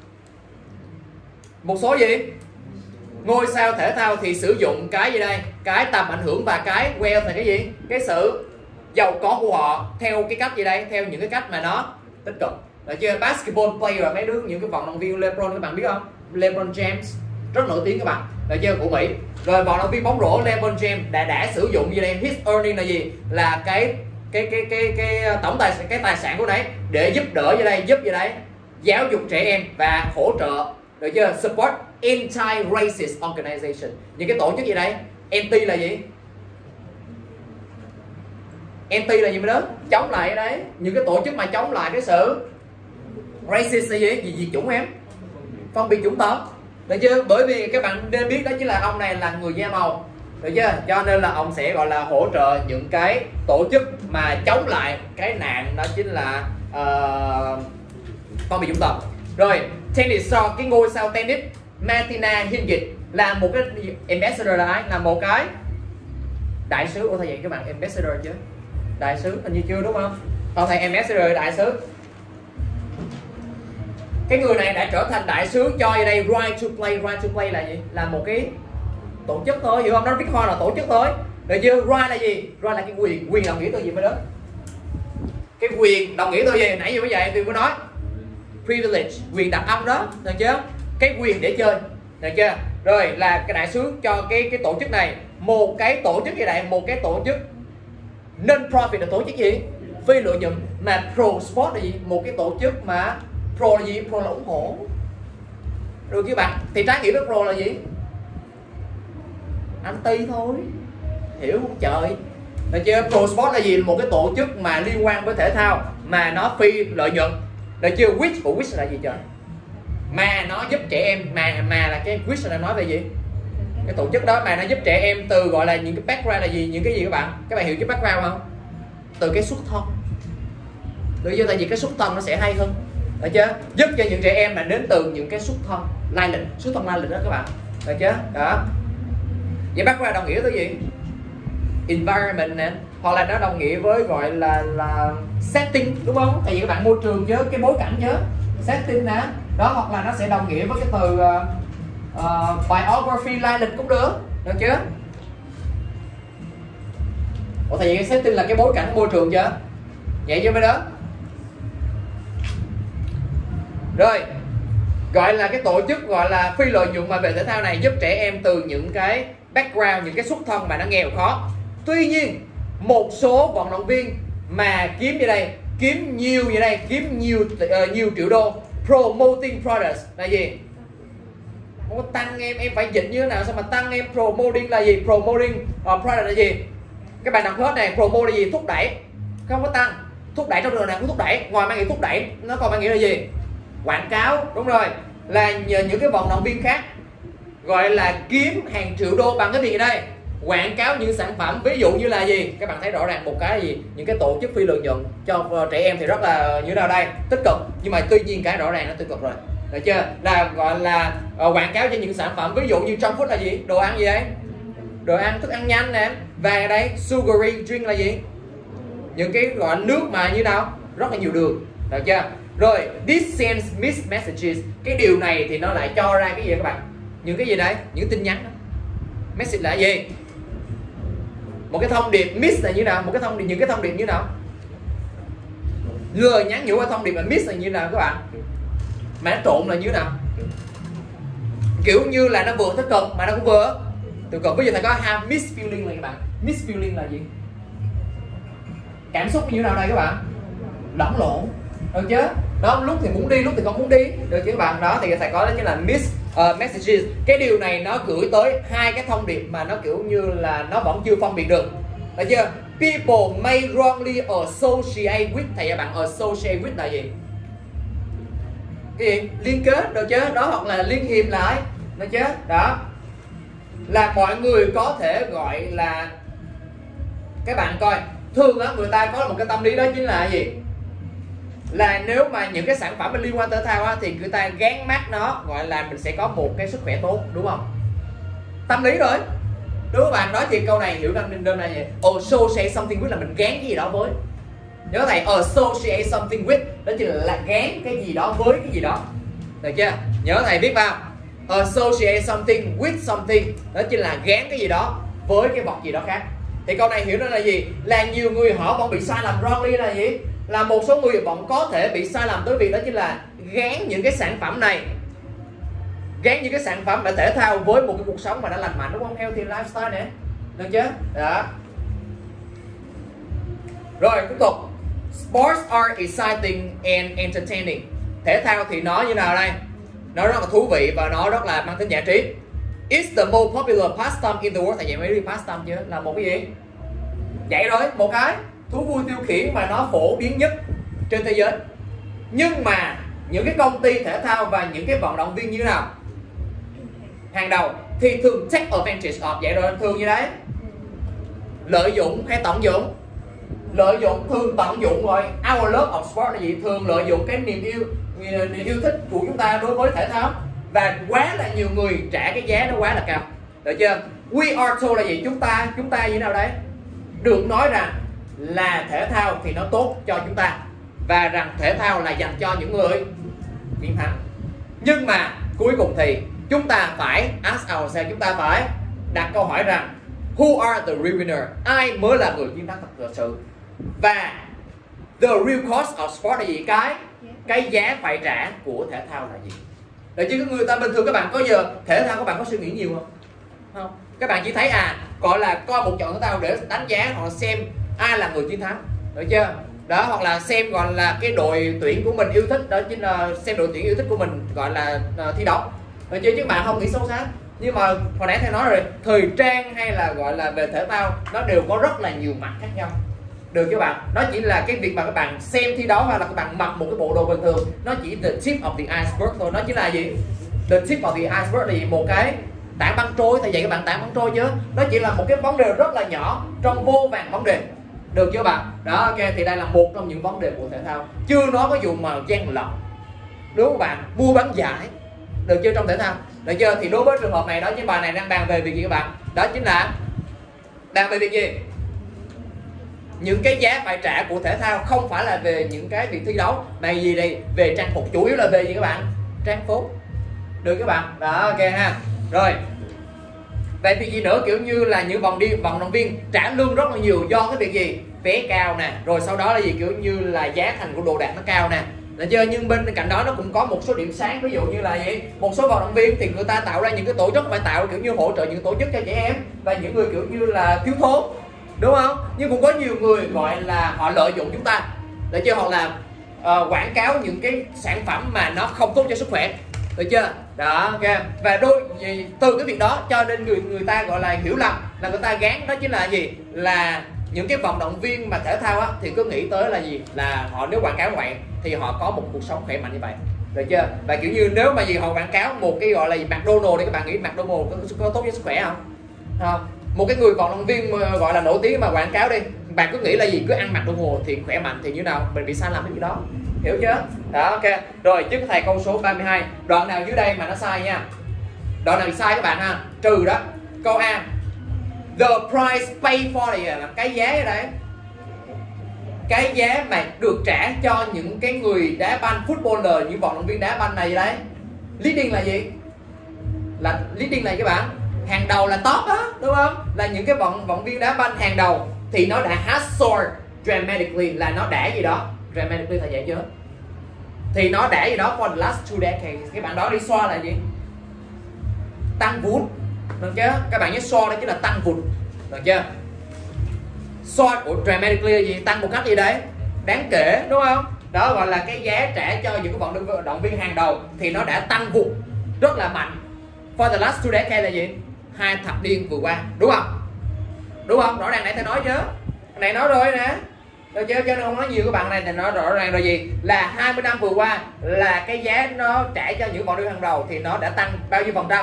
số gì? Ngôi sao thể thao thì sử dụng cái gì đây? Cái tầm ảnh hưởng và cái wealth là cái gì? Cái sự giàu có của họ theo cái cách gì đây? Theo những cái cách mà nó tích cực. Được chưa? Basketball player, mấy đứa những cái vận động viên LeBron các bạn biết không? LeBron James rất nổi tiếng các bạn. Được chưa? Của Mỹ. Rồi vận động viên bóng rổ LeBron James đã sử dụng gì đây? His earning là gì? Là cái tổng tài sản của đấy để giúp đỡ giúp giáo dục trẻ em và hỗ trợ, được chưa? Support anti-racist organization. Những cái tổ chức gì đấy? Anti là gì? Anti là gì mới đó? Chống lại đấy. Những cái tổ chức mà chống lại cái sự racist là gì? Gì chủng em? Phân biệt chủng tộc. Được chưa? Bởi vì các bạn nên biết đó chính là ông này là người da màu. Được chưa? Cho nên là ông sẽ gọi là hỗ trợ những cái tổ chức mà chống lại cái nạn đó chính là phân biệt chủng tộc. Rồi, tennis star, cái ngôi sao tennis Martina Hingis là một cái ambassador, là một cái đại sứ. Ủa thầy vậy các bạn, ambassador chứ? Đại sứ hình như chưa đúng không? Thầy ambassador đại sứ. Cái người này đã trở thành đại sứ cho ở đây right to play. Right to play là gì? Là một cái tổ chức thôi, hiểu không? Nó viết hoa là tổ chức thôi. Được chưa? Right là gì? Right là cái quyền đồng nghĩa từ gì mới đó? Cái quyền đồng nghĩa từ gì? Nãy giờ mới vậy tôi mới nói. Privilege, quyền đặc âm đó, được chưa? Cái quyền để chơi, được chưa? Rồi là cái đại sứ cho cái tổ chức này, một cái tổ chức như vậy, một cái tổ chức non-profit là tổ chức gì? Phi lợi nhuận. Mà pro sport là gì? Một cái tổ chức mà pro là gì? Pro là ủng hộ. Được chưa bạn? Thì trái nghĩa với pro là gì? Anti thôi. Hiểu không trời? Được chưa? Pro sport là gì? Một cái tổ chức mà liên quan với thể thao mà nó phi lợi nhuận. Được chưa? Which là gì trời? Mà nó giúp trẻ em, mà là cái which là nói về gì? Cái tổ chức đó mà nó giúp trẻ em từ gọi là những cái background là gì? Những cái gì các bạn? Các bạn hiểu cái background không? Từ cái xuất thân. Được chưa? Tại vì cái xuất thân nó sẽ hay hơn. Được chưa? Giúp cho những trẻ em mà đến từ những cái xuất thân lai lịch đó các bạn. Được chưa? Đó. Vậy background đồng nghĩa tới gì? Environment nè, hoặc là nó đồng nghĩa với gọi là setting, đúng không? Tại vì các bạn môi trường chứ, cái bối cảnh chứ, setting nè. Đó, hoặc là nó sẽ đồng nghĩa với cái từ biography, lai lịch cũng được. Được chưa? Ủa thì cái setting là cái bối cảnh môi trường chứ? Vậy chứ mới đó. Rồi, gọi là cái tổ chức gọi là phi lợi nhuận mà về thể thao này giúp trẻ em từ những cái background, những cái xuất thân mà nó nghèo khó Tuy nhiên một số vận động viên mà kiếm như đây, kiếm nhiều như đây, kiếm nhiều triệu đô, promoting products là gì? Không có tăng em phải dịch như thế nào sao mà tăng em? Promoting là gì? Promoting product là gì? Các bạn đọc hết này, promote là gì? Thúc đẩy, không có tăng. Thúc đẩy trong đường nào cũng thúc đẩy, ngoài mang nghĩa thúc đẩy nó còn mang nghĩa là gì? Quảng cáo, đúng rồi. Là nhờ những cái vận động viên khác gọi là kiếm hàng triệu đô bằng cái gì đây? Quảng cáo những sản phẩm, ví dụ như là gì? Các bạn thấy rõ ràng một cái là gì? Những cái tổ chức phi lợi nhuận cho trẻ em thì rất là như nào đây? Tích cực, nhưng mà tuy nhiên cái rõ ràng nó tiêu cực rồi, được chưa? Là gọi là quảng cáo cho những sản phẩm, ví dụ như trong food là gì? Đồ ăn gì đấy? Đồ ăn, thức ăn nhanh nè. Và đây sugary drink là gì? Những cái gọi nước mà như nào? Rất là nhiều đường, được chưa? Rồi this sends mixed messages, cái điều này thì nó lại cho ra cái gì các bạn? Những cái gì đấy? Những tin nhắn đó. Message là gì? Một cái thông điệp. Miss là như nào? Một cái thông điệp, những cái thông điệp như nào? Lời nhắn nhủ qua thông điệp là miss là như nào các bạn? Mà nó trộn là như nào? Kiểu như là nó vừa tích cực mà nó cũng vừa tiêu cực. Ví dụ thầy có have mixed feeling là các bạn. Mixed feeling là gì? Cảm xúc như nào đây các bạn? Lẫn lộn, được chứ? Đó, lúc thì muốn đi, lúc thì không muốn đi, được chứ các bạn? Đó thì thầy có đó chính là mixed messages. Cái điều này nó gửi tới hai cái thông điệp mà nó kiểu như là nó vẫn chưa phân biệt được, được chưa? People may wrongly associate with, thầy và bạn associate with là gì? Cái gì? Liên kết, được chứ? Đó, hoặc là liên hiệp lại, được chứ? Đó là mọi người có thể gọi là, các bạn coi thường á, người ta có một cái tâm lý đó chính là gì? Là nếu mà những cái sản phẩm liên quan tới thể thao á, thì người ta gán mác nó gọi là mình sẽ có một cái sức khỏe tốt, đúng không? Tâm lý rồi, đúng không bạn? Nói thì câu này hiểu đơn là gì? Associate something with là mình gán cái gì đó với. Nhớ thầy, associate something with đó chính là gán cái gì đó với cái gì đó, được chưa? Nhớ thầy viết vào associate something with something, đó chính là gán cái gì đó với cái vật gì đó khác. Thì câu này hiểu đó là gì? Là nhiều người họ vẫn bị sai lầm wrongly là gì? Là một số người vẫn có thể bị sai lầm tới việc đó chính là gán những cái sản phẩm này, gán những cái sản phẩm về thể thao với một cái cuộc sống mà nó lành mạnh, đúng không? Healthy lifestyle nè, được chưa? Đó. Rồi tiếp tục. Sports are exciting and entertaining. Thể thao thì nó như nào đây? Nó rất là thú vị và nó rất là mang tính giải trí. It's the most popular pastime in the world. Thầy dạy mấy đi pastime chưa? Là một cái gì? Vậy rồi, một cái thú vui tiêu khiển mà nó phổ biến nhất trên thế giới. Nhưng mà những cái công ty thể thao và những cái vận động viên như thế nào? Hàng đầu thì thường take advantage of, vậy rồi thường như đấy. Lợi dụng hay tận dụng? Lợi dụng, thường tận dụng rồi. Our love of sport là gì? Thường lợi dụng cái niềm yêu thích của chúng ta đối với thể thao. Và quá là nhiều người trả cái giá nó quá là cao, được chưa? We are told là gì? Chúng ta như thế nào đấy? Được nói rằng là thể thao thì nó tốt cho chúng ta, và rằng thể thao là dành cho những người chiến thắng. Nhưng mà cuối cùng thì chúng ta phải ask ourselves, chúng ta phải đặt câu hỏi rằng who are the real winner? Ai mới là người chiến thắng thật sự? Và the real cost of sport là gì? Cái giá phải trả của thể thao là gì? Để chứ người ta bình thường các bạn có giờ thể thao các bạn có suy nghĩ nhiều không? Không. Các bạn chỉ thấy gọi là coi một trận thể thao để đánh giá hoặc là xem ai là người chiến thắng, được chưa? Đó, hoặc là xem gọi là cái đội tuyển của mình yêu thích, đó chính là xem đội tuyển yêu thích của mình gọi là thi đấu, được chưa? Chứ bạn không nghĩ sâu xa. Nhưng mà hồi nãy thầy nói rồi, thời trang hay là gọi là về thể thao nó đều có rất là nhiều mặt khác nhau, được chứ bạn? Nó chỉ là cái việc mà các bạn xem thi đấu hay là các bạn mặc một cái bộ đồ bình thường, nó chỉ the tip of the iceberg thôi. Nó chỉ là gì? The tip of the iceberg là gì? Một cái tảng băng trôi. Thầy dạy các bạn tảng băng trôi chứ, nó chỉ là một cái vấn đề rất là nhỏ trong vô vàn vấn đề, được chưa bạn? Đó, ok, thì đây là một trong những vấn đề của thể thao, chưa nói có dùng mà gian lận, đúng không bạn? Mua bán giải, được chưa? Trong thể thao, được chưa? Thì đối với trường hợp này đó, cái bài này đang bàn về việc gì các bạn? Đó chính là bàn về việc gì? Những cái giá phải trả của thể thao không phải là về những cái việc thi đấu mà gì đây? Về trang phục, chủ yếu là về gì các bạn? Trang phục, được các bạn? Đó, ok ha. Rồi vậy việc gì nữa? Kiểu như là những vận động viên trả lương rất là nhiều do cái việc gì? Vé cao nè, rồi sau đó là gì? Kiểu như là giá thành của đồ đạc nó cao nè, được chưa? Nhưng bên cạnh đó nó cũng có một số điểm sáng, ví dụ như là gì? Một số vận động viên thì người ta tạo ra những cái tổ chức, phải tạo kiểu như hỗ trợ những tổ chức cho trẻ em và những người kiểu như là thiếu thốn, đúng không? Nhưng cũng có nhiều người gọi là họ lợi dụng chúng ta, được chưa? Hoặc là quảng cáo những cái sản phẩm mà nó không tốt cho sức khỏe, được chưa? Đó, ok. Và từ cái việc đó cho nên người ta gọi là hiểu lầm là người ta gán đó chính là gì, là những cái vận động viên mà thể thao á, thì cứ nghĩ tới là gì, là họ nếu quảng cáo như vậy thì họ có một cuộc sống khỏe mạnh như vậy, được chưa? Và kiểu như nếu mà gì họ quảng cáo một cái gọi là McDonald's thì các bạn nghĩ McDonald's có tốt cho sức khỏe không? Không. Một cái người vận động viên gọi là nổi tiếng mà quảng cáo đi, bạn cứ nghĩ là gì, cứ ăn McDonald's thì khỏe mạnh thì như nào, mình bị sai lầm cái gì đó, hiểu chưa? Đó, ok. Rồi trước thầy câu số 32, đoạn nào dưới đây mà nó sai nha, đoạn nào sai các bạn ha, trừ đó. Câu A, the price paid for là cái giá ở đây, cái giá mà được trả cho những cái người đá banh footballer, những vận động viên đá banh này đấy. Leading là gì? Là leading này các bạn, hàng đầu là top á, đúng không? Là những cái vận động viên đá banh hàng đầu thì nó đã has soared dramatically, là nó đã gì đó, dramatically là vậy chưa? Thì nó đã gì đó for the last 2 decades. Cái bạn đó đi soar là gì? Tăng vụt, được chưa? Các bạn nhớ soar đó chính là tăng vụt, được chưa? Soar của dramatically là gì? Tăng một cách gì đấy đáng kể, đúng không? Đó gọi là cái giá trả cho những cái vận động viên hàng đầu thì nó đã tăng vụt rất là mạnh for the last 2 decades là gì? 2 thập niên vừa qua, đúng không? Đúng không? Rõ ràng nãy thầy nói chứ, này nói rồi nè, được chưa? Cho nên không nói nhiều các bạn này thì nói rõ ràng rồi gì, là 20 năm vừa qua là cái giá nó trả cho những vận động viên hàng đầu thì nó đã tăng bao nhiêu phần trăm?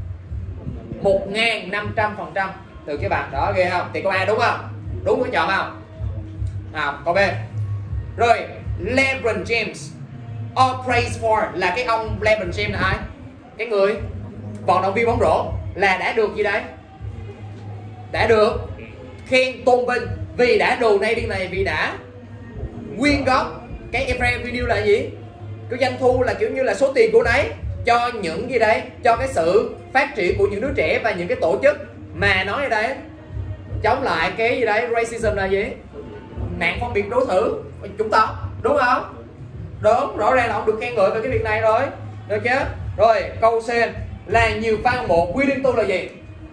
1.500%. Từ cái bạn đó ghê không? Thì câu A đúng không? Đúng có chọn không? Câu B. Rồi LeBron James, all praise for là cái ông LeBron James là ai? Cái người vận động viên bóng rổ là đã được gì đấy? Đã được khen tôn vinh vì đã donating này, vì đã quyên góp cái revenue là gì? Cái doanh thu là kiểu như là số tiền của nấy cho những gì đấy, cho cái sự phát triển của những đứa trẻ và những cái tổ chức mà nói ở đây chống lại cái gì đấy, racism là gì? Nạn phân biệt đối xử chúng ta, đúng không? Đúng, rõ ràng là ông được khen ngợi về cái việc này rồi, được chứ? Rồi câu C là nhiều fan hâm mộ willing to là gì?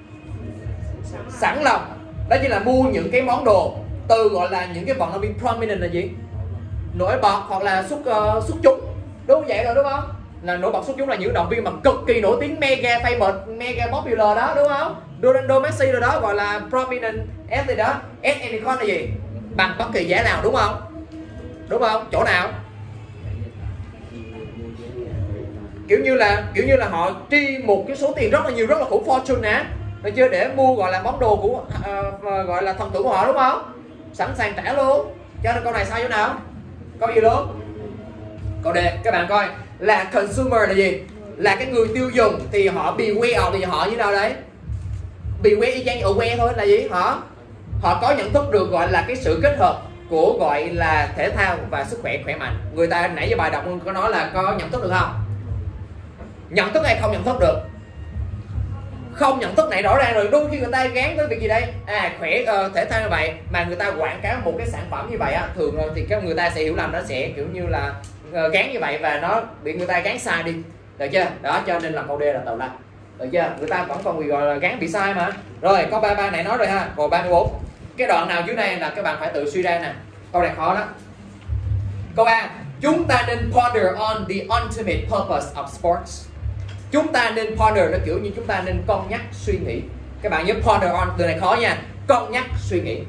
Sẵn lòng, đó chính là mua những cái món đồ từ gọi là những cái vận động viên prominent là gì? Nổi bật hoặc là xuất chúng, đúng vậy rồi, đúng không? Là nổi bật xuất chúng là những động viên mà cực kỳ nổi tiếng, mega famous, mega popular đó, đúng không? Ronaldo, Messi rồi đó gọi là prominent S đó, S Icon là gì? Bằng bất kỳ giá nào, đúng không? Đúng không? Chỗ nào? Kiểu như là họ chi một cái số tiền rất là nhiều, rất là khủng, fortune nè, được chưa, để mua gọi là món đồ của gọi là thần tượng của họ, đúng không? Sẵn sàng trả luôn. Cho nên câu này sai chỗ nào? Câu gì luôn? Câu D. Các bạn coi là consumer là gì? Là cái người tiêu dùng thì họ beware thì họ như nào đấy? Beware y chang aware thôi là gì? Họ có nhận thức được gọi là cái sự kết hợp của gọi là thể thao và sức khỏe khỏe mạnh. Người ta nãy giờ bài đọc có nói là có nhận thức được không? Nhận thức hay không nhận thức được? Không nhận thức này rõ ràng rồi. Đôi khi người ta gán tới việc gì đây? Khỏe thể thao như vậy mà người ta quảng cáo một cái sản phẩm như vậy á, thường thì các người ta sẽ hiểu lầm, nó sẽ kiểu như là gán như vậy và nó bị người ta gán sai đi, được chưa? Đó cho nên là câu D là tàu lạnh, được chưa? Người ta vẫn còn bị gọi là gán bị sai mà. Rồi câu 33 này nói rồi ha. Rồi 34, cái đoạn nào dưới đây là các bạn phải tự suy ra nè, câu này khó đó. Câu A, chúng ta nên ponder on the ultimate purpose of sports. Chúng ta nên ponder nó kiểu như chúng ta nên cân nhắc suy nghĩ. Các bạn nhớ ponder on, từ này khó nha. Cân nhắc suy nghĩ.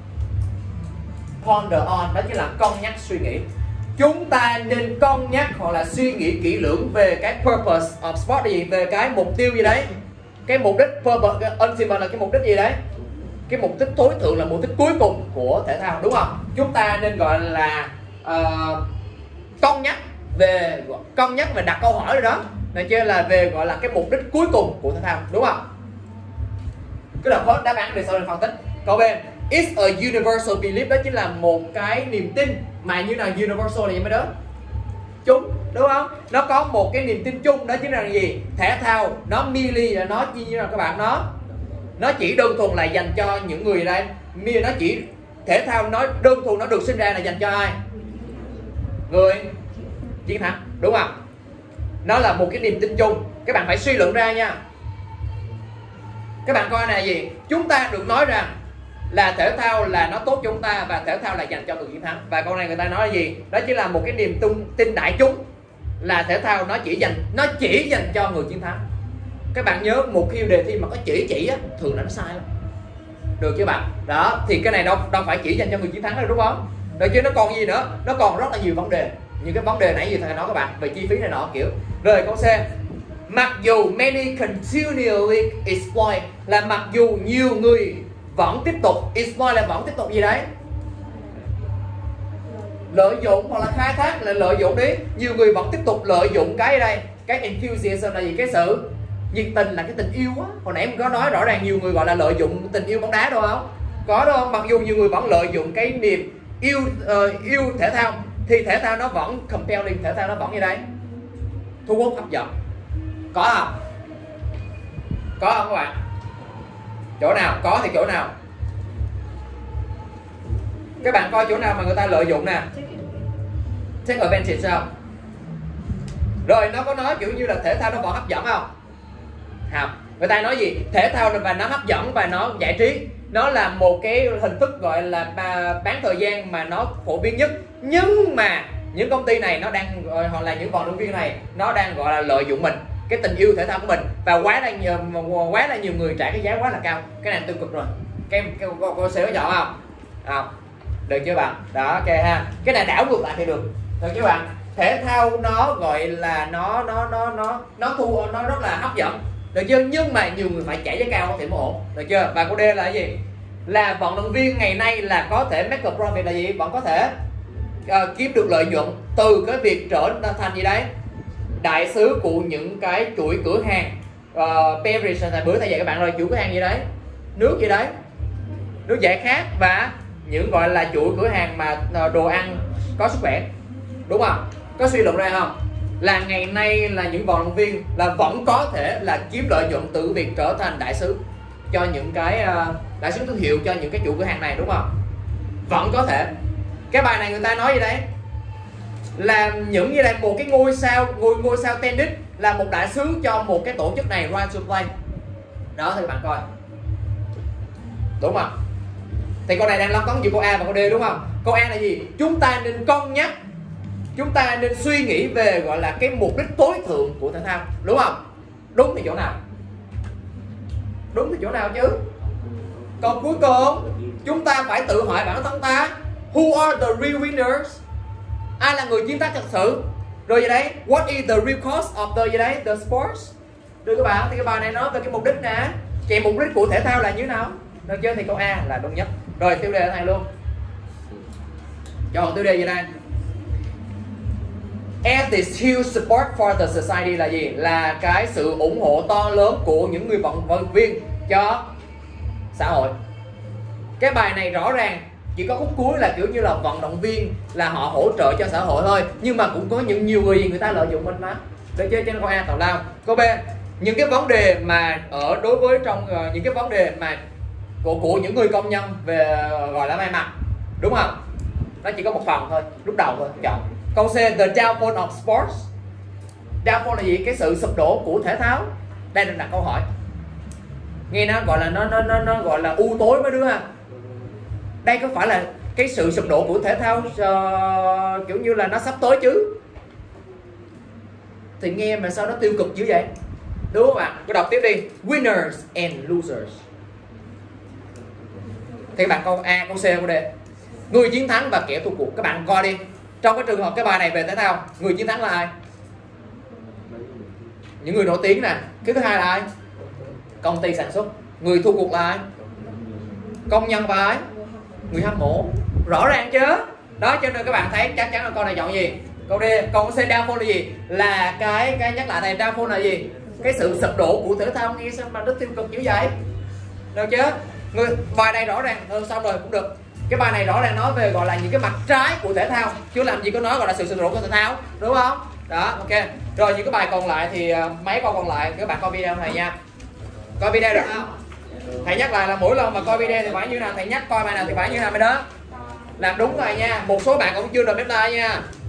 Ponder on đó chính là cân nhắc suy nghĩ. Chúng ta nên cân nhắc hoặc là suy nghĩ kỹ lưỡng về cái purpose of sport là gì? Về cái mục tiêu gì đấy? Cái mục đích purpose, cái ultimate là cái mục đích gì đấy? Cái mục đích tối thượng là mục đích cuối cùng của thể thao, đúng không? Chúng ta nên gọi là cân nhắc và đặt câu hỏi rồi đó. Này chưa, là về gọi là cái mục đích cuối cùng của thể thao, đúng không? Cứ đọc hết đáp án để sau này phân tích. Câu B, it's a universal belief, đó chính là một cái niềm tin mà như là universal là gì mấy đứa? Chung, đúng không? Nó có một cái niềm tin chung, đó chính là gì? Thể thao nó merely là nó như là các bạn, nó chỉ đơn thuần là dành cho những người đây. Nó chỉ thể thao nó đơn thuần nó được sinh ra là dành cho ai? Người chiến thắng, đúng không? Nó là một cái niềm tin chung. Các bạn phải suy luận ra nha. Các bạn coi này gì? Chúng ta được nói rằng là thể thao là nó tốt cho chúng ta và thể thao là dành cho người chiến thắng. Và câu này người ta nói là gì? Đó chỉ là một cái niềm tin đại chúng là thể thao nó chỉ dành cho người chiến thắng. Các bạn nhớ một khi đề thi mà có chỉ á, thường là nó sai lắm. Được chưa bạn? Đó, thì cái này đâu phải chỉ dành cho người chiến thắng đâu, đúng không? Được chứ, nó còn gì nữa? Nó còn rất là nhiều vấn đề. Những cái vấn đề nãy giờ thầy nói các bạn về chi phí này nọ kiểu. Rồi câu C. Mặc dù many continually exploit là mặc dù nhiều người vẫn tiếp tục, exploit là vẫn tiếp tục gì đấy? Lợi dụng hoặc là khai thác, là lợi dụng đi. Nhiều người vẫn tiếp tục lợi dụng cái đây, cái enthusiasm là gì? Cái sự nhiệt tình, là cái tình yêu á. Hồi nãy em có nói rõ ràng nhiều người gọi là lợi dụng tình yêu bóng đá đâu không? Có đâu không? Mặc dù nhiều người vẫn lợi dụng cái niềm yêu thể thao thì thể thao nó vẫn compelling, thể thao nó vẫn như đây thu hút, hấp dẫn. Có không? Có không các bạn? Chỗ nào? Có thì chỗ nào? Các bạn coi chỗ nào mà người ta lợi dụng nè? Take advantage sao? Rồi nó có nói kiểu như là thể thao nó vẫn hấp dẫn không? Không. Người ta nói gì? Thể thao và nó hấp dẫn và nó giải trí. Nó là một cái hình thức gọi là bán thời gian mà nó phổ biến nhất. Nhưng mà những công ty này nó đang, hoặc là những vận động viên này nó đang gọi là lợi dụng mình, cái tình yêu thể thao của mình, và quá là nhiều người trả cái giá quá là cao. Cái này tiêu cực rồi. Cô sẽ có chọn không? Không. Được chưa bạn? Đó, ok ha. Cái này đảo ngược lại thì được. Được chưa bạn? Thể thao nó gọi là nó rất là hấp dẫn. Được chưa? Nhưng mà nhiều người phải trả giá cao thì mới ổn. Được chưa? Và câu D là cái gì? Là vận động viên ngày nay là có thể make a profit là gì? Vẫn có thể kiếm được lợi nhuận từ cái việc trở thành gì đấy? Đại sứ của những cái chuỗi cửa hàng beverage, bữa thầy dạy các bạn rồi, chuỗi cửa hàng gì đấy? Nước gì đấy? Nước giải khát và những gọi là chuỗi cửa hàng mà đồ ăn có sức khỏe. Đúng không? Có suy luận ra không? Là ngày nay là những vận động viên là vẫn có thể là kiếm lợi nhuận từ việc trở thành đại sứ cho những cái đại sứ thương hiệu cho những cái chuỗi cửa hàng này, đúng không? Vẫn có thể. Cái bài này người ta nói gì đấy? Là những như là một cái ngôi sao tennis là một đại sứ cho một cái tổ chức này, right to play. Đó thì bạn coi. Đúng không? Thì câu này đang lắng cấn giữa câu A và câu D, đúng không? Câu A là gì? Chúng ta nên cân nhắc, chúng ta nên suy nghĩ về gọi là cái mục đích tối thượng của thể thao, đúng không? Đúng thì chỗ nào? Đúng thì chỗ nào chứ? Còn cuối cùng chúng ta phải tự hỏi bản thân ta, who are the real winners? Ai là người chiến thắng thật sự? Rồi vậy đấy, what is the real cost of the gì đấy, the sports? Được các bạn, thì cái bài này nói về cái mục đích nè. Vậy mục đích của thể thao là như thế nào? Được chưa? Thì câu A là đúng nhất. Rồi tiêu đề này luôn. Chọn tiêu đề gì đây? And this huge support for the society là gì? Là cái sự ủng hộ to lớn của những người vận động viên cho xã hội. Cái bài này rõ ràng chỉ có khúc cuối là kiểu như là vận động viên là họ hỗ trợ cho xã hội thôi, nhưng mà cũng có những nhiều người ta lợi dụng mình mà. Được chưa? Trên câu A tào lao. Câu B, những cái vấn đề mà ở đối với trong những cái vấn đề mà của những người công nhân về gọi là may mặc, đúng không? Nó chỉ có một phần thôi, lúc đầu thôi, chọn. Câu C, the downfall of sports. Downfall là gì? Cái sự sụp đổ của thể thao. Đây là đặt câu hỏi. Nghe nó gọi là nó gọi là u tối mấy đứa ha. Đây có phải là cái sự sụp đổ của thể thao kiểu như là nó sắp tới chứ? Thì nghe mà sao nó tiêu cực dữ vậy? Đúng không ạ? Tôi đọc tiếp đi. Winners and losers. Thì các bạn câu A, câu C, câu D. Người chiến thắng và kẻ thua cuộc. Các bạn coi đi. Trong cái trường hợp cái bài này về thể thao, người chiến thắng là ai? Những người nổi tiếng nè. Cái thứ hai là ai? Công ty sản xuất. Người thua cuộc là ai? Công nhân và ai? Người hâm mộ. Rõ ràng chứ? Đó, cho nên các bạn thấy chắc chắn là câu này chọn gì? Câu D. Còn C, downfall là gì? Là cái nhắc lại này, downfall là gì? Cái sự sụp đổ của thể thao. Nghe sao mà nó tiêu cực dữ vậy? Được chưa? Bài này rõ ràng, xong rồi cũng được. Cái bài này rõ ràng nói về gọi là những cái mặt trái của thể thao, chứ làm gì có nói gọi là sự sụp đổ của thể thao, đúng không? Đó, ok. Rồi những cái bài còn lại thì mấy câu còn lại các bạn coi video này nha. Coi video được không? Thầy nhắc lại là mỗi lần mà coi video thì phải như nào, thầy nhắc coi bài nào thì phải như nào mới đó. Làm đúng rồi nha. Một số bạn cũng chưa được bếp like nha.